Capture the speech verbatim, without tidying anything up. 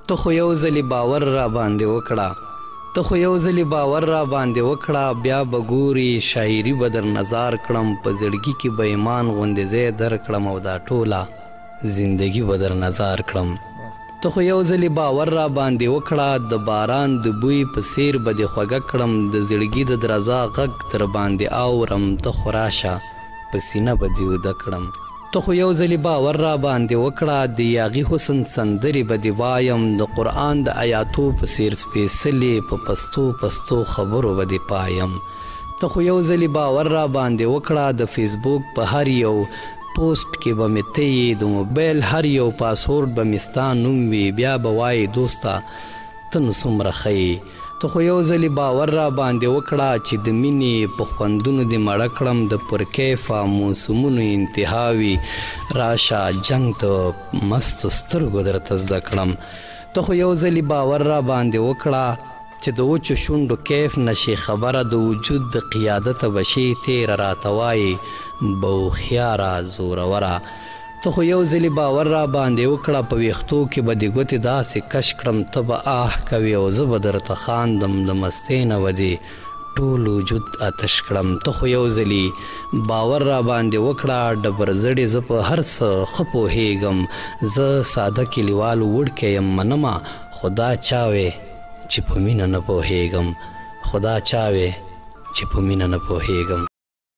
ته خو یو ځلې باور را باندې وکړه ته خو یو ځلې باور را باندې وکړه بیا به ګورې شاعري به در نظار کړم په زړګي کې به ایمان غوندې ځای در کړم او دا ټوله زندگی به در نظار کړم ته خو یو ځلې باور را باندې وکړه د باران د بوی په څیر به دې خوږه کړم د زړګي د درزا غږ در باندې اورم ته خو راشه په سینه به دې اوده کړم ته خو یو ځلې باور را باندې وکړه د یاغي حسن سندرې به دې وایم د قرآن د آیاتو په څیر سپېڅلې په پستو پستو خبرو به دې پایم ته خو یو ځلې باور را باندې وکړه د فیسبوک په هر یو پوسټ کې به مې ته یې د موبایل هر یو پاسورډ به مې ستا نوم وي بیا به وایې دوسته ته نو څومره ښه یې ته خو یو ځلې باور را باندې وکړه چې د مینې په خوندونو دې مړه کړم د پرکیفه موسمونو انتها وي راشه جنګ د مستو سترګو درته زده کړم ته خو یو ځلې باور را باندې وکړه چې د وچو شونډو کیف نشي خبره د وجود د قیادته به شي تیره راته وایي بهوښیاره زوروره ته خو یو ځلې باور را باندې وکړه په ویښتو کې به دې ګوتې داسې کش کړم ته به آه کوې او زه به درته خاندم د مستۍ نه به دې ټول وجود آتش کړم ته خو یو ځلې باور را باندې وکړه ډبرزړې زه په هر څه ښه پوهېږم زه ساده کلیوال وړکی یم منمه خو دا چا وې چې په مینه نه پوهېږم خو دا چا وې چې په مینه نه پوهېږم